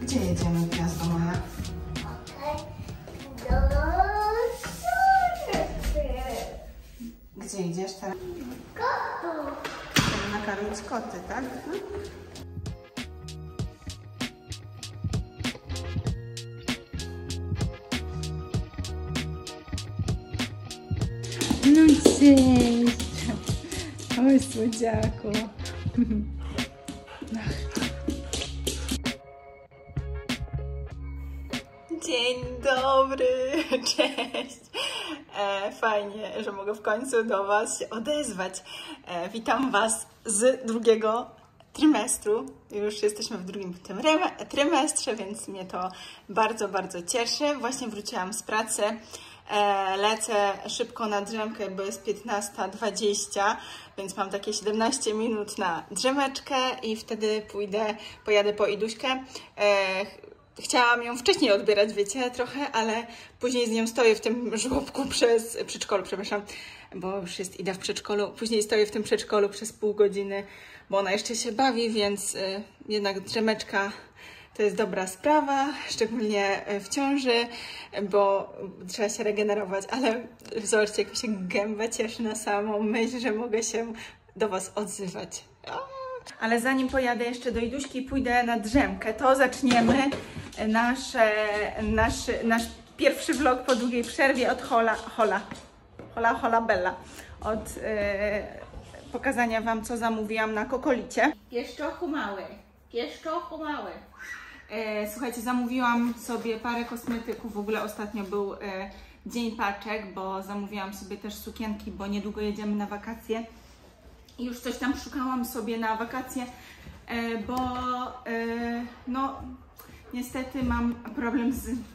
Gdzie jedziemy, gwiazdo moja? Gdzie idziesz teraz? Chcemy nakarmić koty, tak? No cześć! Oj, słodziaku! Dzień dobry! Cześć! Fajnie, że mogę w końcu do Was się odezwać. Witam Was z drugiego trymestru. Już jesteśmy w drugim trymestrze, więc mnie to bardzo, bardzo cieszy. Właśnie wróciłam z pracy. Lecę szybko na drzemkę, bo jest 15:20, więc mam takie 17 minut na drzemeczkę i wtedy pojadę po Iduśkę. Chciałam ją wcześniej odbierać, wiecie, trochę, ale później z nią stoję w tym żłobku przedszkolu, przepraszam, bo już jest Ida w przedszkolu. Później stoję w tym przedszkolu przez pół godziny, bo ona jeszcze się bawi, więc jednak drzemeczka to jest dobra sprawa, szczególnie w ciąży, bo trzeba się regenerować, ale zobaczcie, jak mi się gęba cieszy na samą myśl, że mogę się do Was odzywać. Ale zanim pojadę jeszcze do Iduśki i pójdę na drzemkę, to zaczniemy nasz pierwszy vlog po długiej przerwie od Hola Bella. Od pokazania Wam, co zamówiłam na Kokolicie. Pieszczochu mały. Słuchajcie, zamówiłam sobie parę kosmetyków. W ogóle ostatnio był dzień paczek, bo zamówiłam sobie też sukienki, bo niedługo jedziemy na wakacje. I już coś tam szukałam sobie na wakacje, bo no niestety mam problem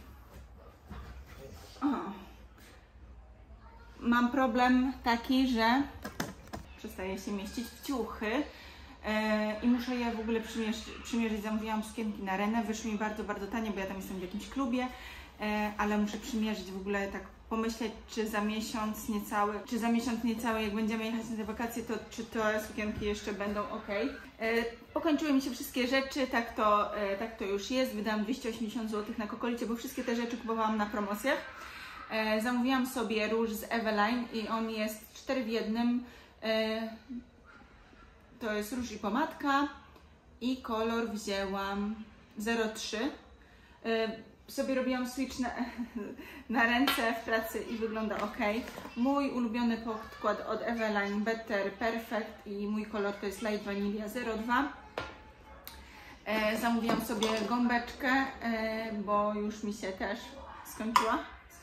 mam problem taki, że przestaje się mieścić w ciuchy i muszę je w ogóle przymierzyć. Zamówiłam sukienki na Renę, wyszły mi bardzo, bardzo tanie, bo ja tam jestem w jakimś klubie, ale muszę przymierzyć w ogóle, tak pomyśleć, czy za miesiąc niecały, jak będziemy jechać na te wakacje, to czy te sukienki jeszcze będą ok. Pokończyły mi się wszystkie rzeczy, tak to już jest. Wydałam 280 zł na Kokolicie, bo wszystkie te rzeczy kupowałam na promocjach. Zamówiłam sobie róż z Eveline i on jest 4 w 1. To jest róż i pomadka i kolor wzięłam 03. Sobie robiłam switch na ręce w pracy i wygląda ok. Mój ulubiony podkład od Eveline Better Perfect i mój kolor to jest Light Vanilla 02. Zamówiłam sobie gąbeczkę, bo już mi się też skończyła.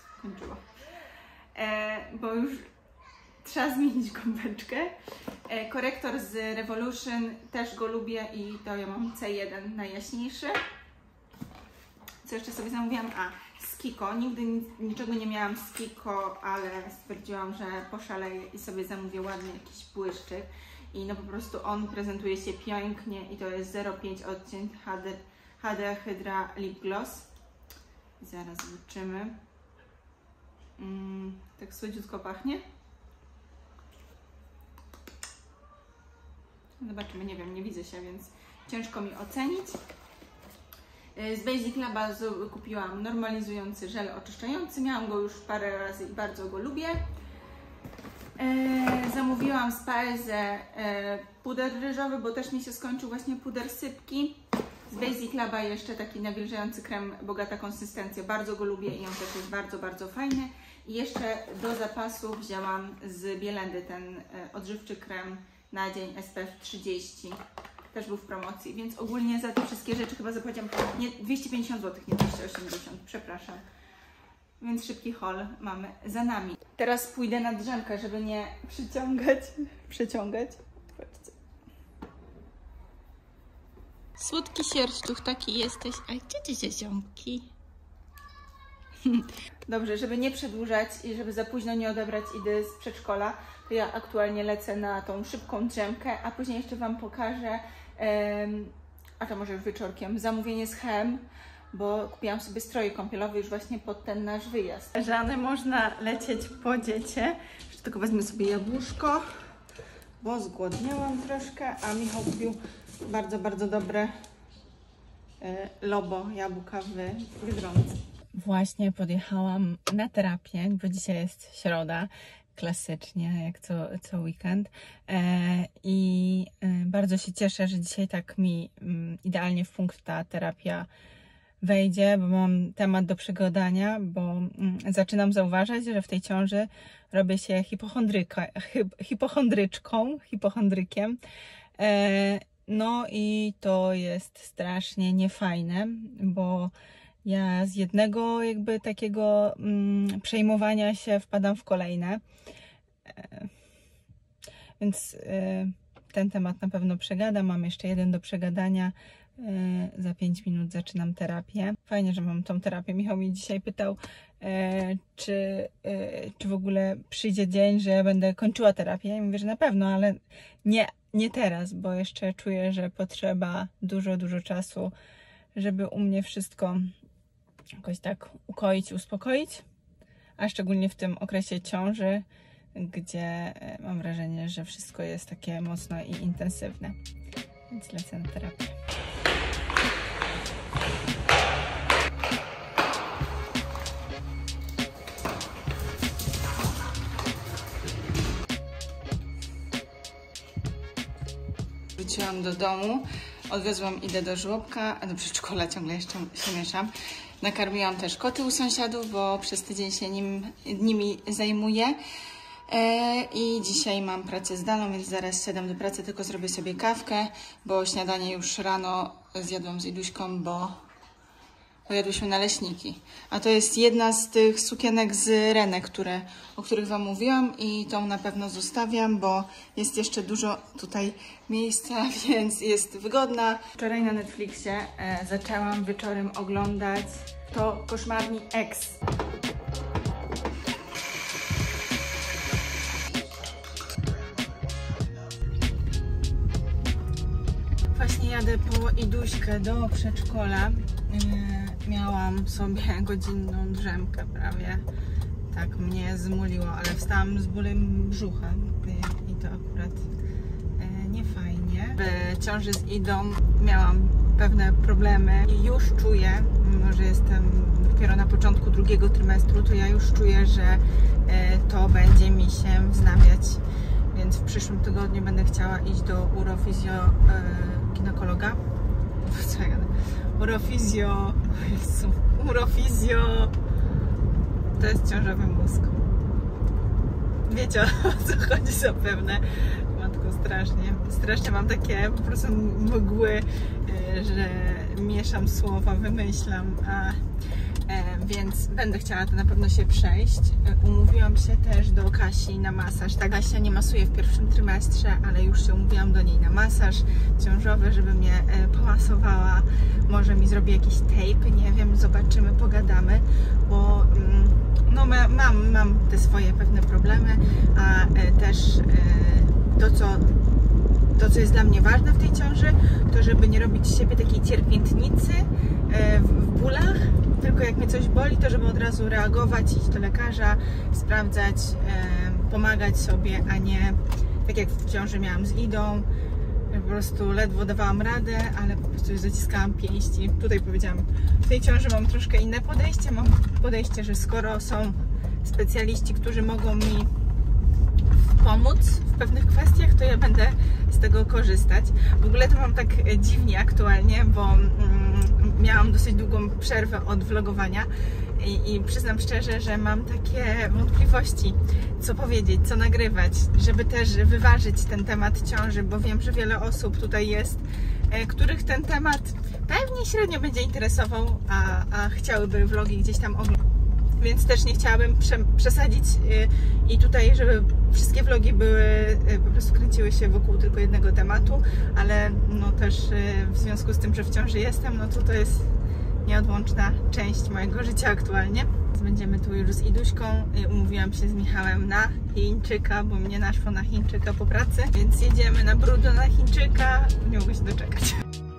Bo już trzeba zmienić gąbeczkę. Korektor z Revolution, też go lubię i to ja mam C1 najjaśniejszy. Co jeszcze sobie zamówiłam? Z Kiko. Nigdy niczego nie miałam z Kiko, ale stwierdziłam, że poszaleję i sobie zamówię ładny jakiś błyszczyk. I no po prostu on prezentuje się pięknie i to jest 05 odcień HD Hydra Lip Gloss. Zaraz zobaczymy. Tak słodziutko pachnie. Zobaczymy, nie wiem, nie widzę się, więc ciężko mi ocenić. Z Basic Laba kupiłam normalizujący żel oczyszczający. Miałam go już parę razy i bardzo go lubię. Zamówiłam z Paese puder ryżowy, bo też mi się skończył właśnie puder sypki. Z Basic Laba jeszcze taki nawilżający krem, bogata konsystencja. Bardzo go lubię i on też jest bardzo, bardzo fajny. I jeszcze do zapasu wzięłam z Bielendy ten odżywczy krem na dzień SPF 30. Też był w promocji, więc ogólnie za te wszystkie rzeczy chyba zapłaciłam 250 zł, nie 280, przepraszam. Więc szybki haul mamy za nami. Teraz pójdę na drzemkę, żeby nie przeciągać. Zobaczcie. Słodki sierściuch taki jesteś, a gdzie ci ziomki? Dobrze, żeby nie przedłużać i żeby za późno nie odebrać Idy z przedszkola, to ja aktualnie lecę na tą szybką drzemkę, a później jeszcze Wam pokażę, a to może już wieczorkiem, zamówienie z H&M, bo kupiłam sobie stroje kąpielowe już właśnie pod ten nasz wyjazd. Żany można lecieć po dziecię. Jeszcze tylko wezmę sobie jabłuszko, bo zgłodniałam troszkę, a Michał kupił bardzo, bardzo dobre Lobo Jabłka w Biedronce. Właśnie podjechałam na terapię, bo dzisiaj jest środa, klasycznie, jak co weekend. I bardzo się cieszę, że dzisiaj tak mi idealnie w punkt ta terapia wejdzie, bo mam temat do przegadania, bo zaczynam zauważać, że w tej ciąży robię się hipochondrykiem. No i to jest strasznie niefajne, bo ja z jednego jakby takiego przejmowania się wpadam w kolejne. Więc ten temat na pewno przegadam. Mam jeszcze jeden do przegadania. Za 5 minut zaczynam terapię. Fajnie, że mam tą terapię. Michał mnie dzisiaj pytał, czy w ogóle przyjdzie dzień, że ja będę kończyła terapię. Ja mówię, że na pewno, ale nie teraz, bo jeszcze czuję, że potrzeba dużo czasu, żeby u mnie wszystko jakoś tak ukoić, uspokoić, a szczególnie w tym okresie ciąży, gdzie mam wrażenie, że wszystko jest takie mocno i intensywne. Więc lecę na terapię. Wróciłam do domu, odwiozłam Idę do żłobka, do przedszkola, ciągle jeszcze się mieszam. Nakarmiłam też koty u sąsiadów, bo przez tydzień się nimi zajmuję. I dzisiaj mam pracę zdalną, więc zaraz siadam do pracy, tylko zrobię sobie kawkę, bo śniadanie już rano zjadłam z Iduśką, bo jadłyśmy naleśniki. A to jest jedna z tych sukienek z Renek, o których Wam mówiłam i tą na pewno zostawiam, bo jest jeszcze dużo tutaj miejsca, więc jest wygodna. Wczoraj na Netflixie zaczęłam wieczorem oglądać To Koszmarni Ex. Właśnie jadę po Iduśkę do przedszkola. Miałam sobie godzinną drzemkę prawie. Tak mnie zmuliło, ale wstałam z bólem brzucha i to akurat nie fajnie. W ciąży z Idą miałam pewne problemy i już czuję, mimo że jestem dopiero na początku drugiego trymestru, to ja już czuję, że to będzie mi się wznawiać. Więc w przyszłym tygodniu będę chciała iść do ginekologa. Co ja gadam? Urofizjo. To jest ciążowy mózg. Wiecie, o co chodzi zapewne. Matko, strasznie mam takie po prostu mgły, że mieszam słowa, wymyślam, więc będę chciała to na pewno się przejść. Umówiłam się też do Kasi na masaż. Tak, Kasia nie masuje w pierwszym trymestrze, ale już się umówiłam do niej na masaż ciążowy, żeby mnie pomasowała. Może mi zrobi jakiś tape, nie wiem, zobaczymy, pogadamy, bo no mam te swoje pewne problemy, a też to, co jest dla mnie ważne w tej ciąży, to żeby nie robić z siebie takiej cierpiętnicy w bólach, tylko jak mnie coś boli, to żeby od razu reagować, iść do lekarza, sprawdzać, pomagać sobie, a nie tak jak w ciąży miałam z Idą, po prostu ledwo dawałam radę, ale po prostu już zaciskałam pięści. Tutaj powiedziałam, w tej ciąży mam troszkę inne podejście, mam podejście, że skoro są specjaliści, którzy mogą mi pomóc w pewnych kwestiach, to ja będę z tego korzystać. W ogóle to mam tak dziwnie aktualnie, bo miałam dosyć długą przerwę od vlogowania i przyznam szczerze, że mam takie wątpliwości, co powiedzieć, co nagrywać, żeby też wyważyć ten temat ciąży, bo wiem, że wiele osób tutaj jest, których ten temat pewnie średnio będzie interesował, a chciałyby vlogi gdzieś tam oglądać. Więc też nie chciałabym przesadzić i tutaj, żeby wszystkie vlogi po prostu kręciły się wokół tylko jednego tematu, ale no też w związku z tym, że w ciąży jestem, no to jest nieodłączna część mojego życia aktualnie. Będziemy tu już z Iduśką. Umówiłam się z Michałem na Chińczyka, bo mnie naszło na Chińczyka po pracy, więc jedziemy na Brudo na Chińczyka. Nie mogę się doczekać.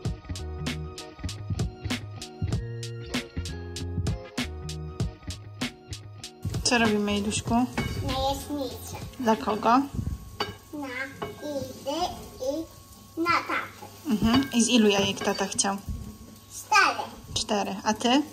Co robimy, Iduśku? Najjaśniejsze. Dla kogo? Na Idy i na tatę. I z ilu jajek tata chciał? 4. 4. A ty?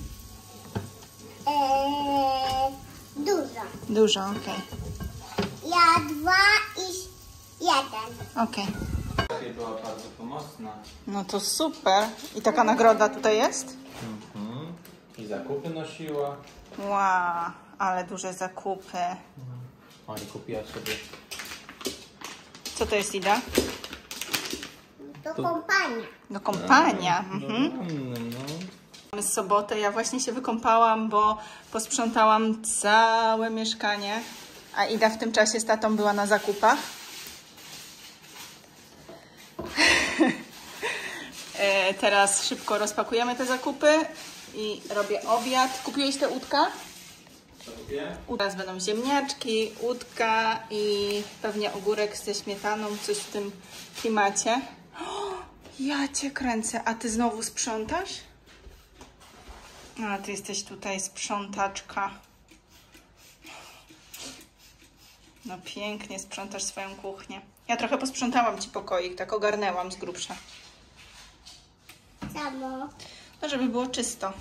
Dużo. Dużo, okej. Ja 2 i 1. Okej. Była bardzo pomocna. No to super. I taka nagroda tutaj jest? I zakupy nosiła. Wow, ale duże zakupy. O, i kupiła sobie. Co to jest, Ida? Do kompanii. Do kąpania. No. Mamy sobotę, ja właśnie się wykąpałam, bo posprzątałam całe mieszkanie, a Ida w tym czasie z tatą była na zakupach. Teraz szybko rozpakujemy te zakupy i robię obiad. Kupiłeś te udka? Co kupię? Teraz będą ziemniaczki, udka i pewnie ogórek ze śmietaną, coś w tym klimacie. O, ja cię kręcę, a ty znowu sprzątasz? A ty jesteś tutaj sprzątaczka. No pięknie sprzątasz swoją kuchnię. Ja trochę posprzątałam ci pokoik, tak ogarnęłam z grubsza. Samo. No żeby było czysto.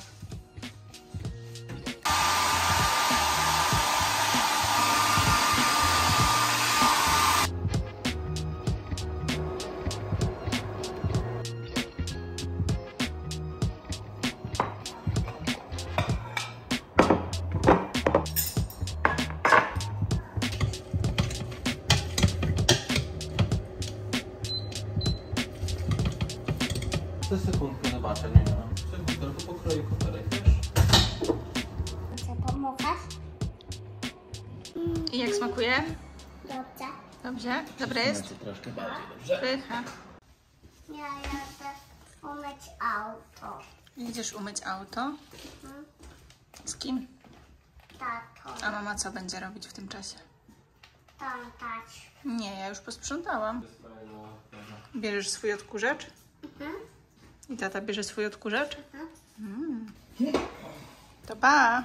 Za sekundkę zobaczę, nie wiem. Sekundkę, tylko pokroję koperek, wiesz? Chcę pomagać? I jak smakuje? Dobrze. Dobrze? Dobre jest? Znaczy, troszkę bardziej, dobrze? Pycha. Ja jadę umyć auto. Idziesz umyć auto? Z kim? Tato. A mama co będzie robić w tym czasie? Tantać. Nie, ja już posprzątałam. Bierzesz swój odkurzacz? I tata bierze swój odkurzacz? To pa!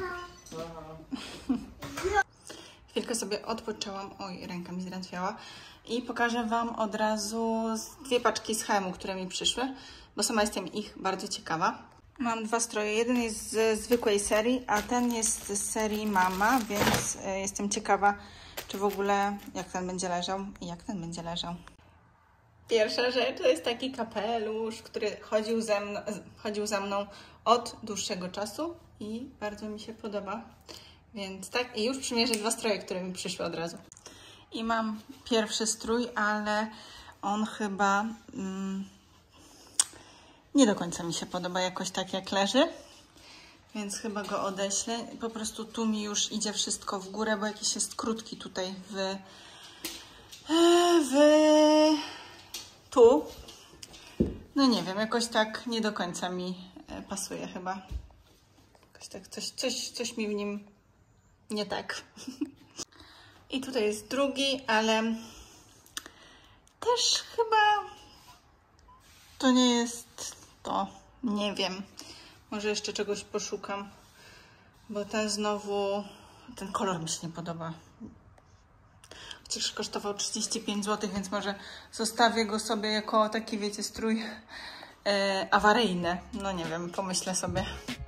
Chwilkę sobie odpoczęłam. Oj, ręka mi zdrętwiała. I pokażę Wam od razu 2 paczki z H&M, które mi przyszły, bo sama jestem ich bardzo ciekawa. Mam 2 stroje. Jeden jest ze zwykłej serii, a ten jest z serii Mama, więc jestem ciekawa, czy w ogóle jak ten będzie leżał i jak ten będzie leżał. Pierwsza rzecz to jest taki kapelusz, który chodził za mną od dłuższego czasu i bardzo mi się podoba. Więc tak, i już przymierzę 2 stroje, które mi przyszły od razu. I mam pierwszy strój, ale on chyba nie do końca mi się podoba jakoś tak jak leży. Więc chyba go odeślę. Po prostu tu mi już idzie wszystko w górę, bo jakiś jest krótki tutaj tu. No nie wiem, jakoś tak nie do końca mi pasuje chyba. Jakoś tak coś mi w nim nie tak. I tutaj jest drugi, ale też chyba to nie jest to. Nie wiem. Może jeszcze czegoś poszukam, bo ten kolor mi się nie podoba. Chociaż kosztował 35 zł, więc może zostawię go sobie jako taki, wiecie, strój awaryjny. No nie wiem, pomyślę sobie.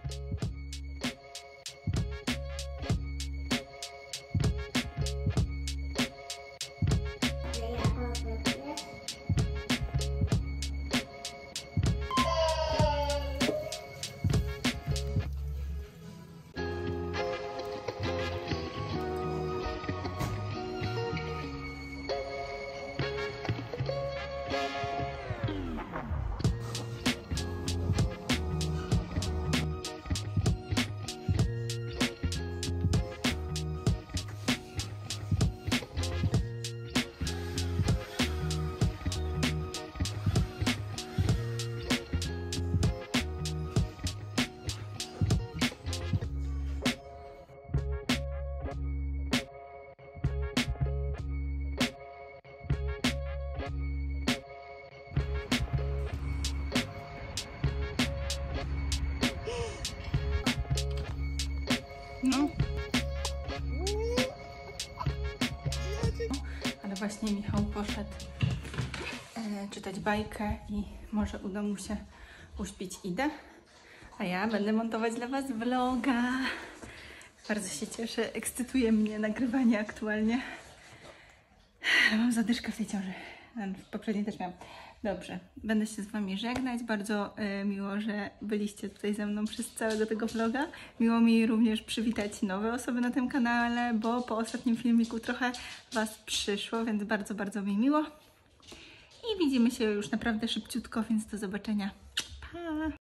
No. Ale właśnie Michał poszedł czytać bajkę i może uda mu się uśpić Idę. A ja będę montować dla Was vloga. Bardzo się cieszę, ekscytuje mnie nagrywanie aktualnie. Mam zadyszkę w tej ciąży. W poprzedniej też miałam. Dobrze, będę się z Wami żegnać. Bardzo miło, że byliście tutaj ze mną przez całego tego vloga. Miło mi również przywitać nowe osoby na tym kanale, bo po ostatnim filmiku trochę Was przyszło, więc bardzo, bardzo mi miło. I widzimy się już naprawdę szybciutko, więc do zobaczenia. Pa!